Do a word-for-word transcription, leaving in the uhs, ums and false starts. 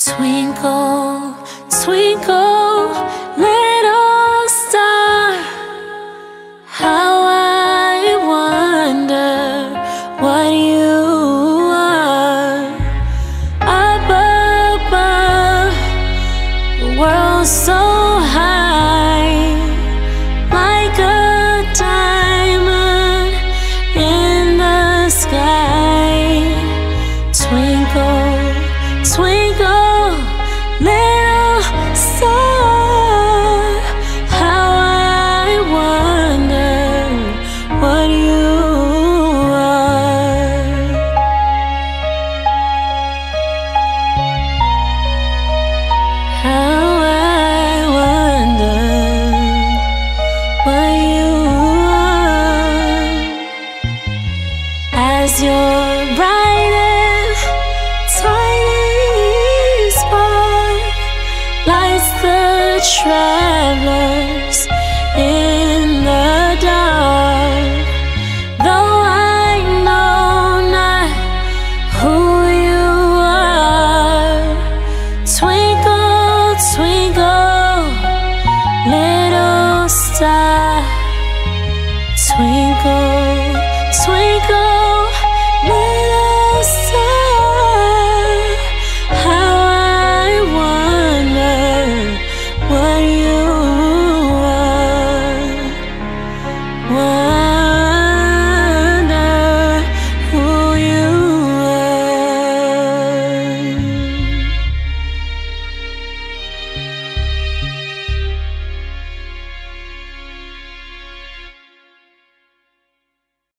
Twinkle, twinkle, little star, how I wonder what you are. Up above, the world so high, like a diamond in the sky. Twinkle, twinkle, little star, how I wonder what you are. How I wonder what you are. As your brightest tiny spark lights the traveler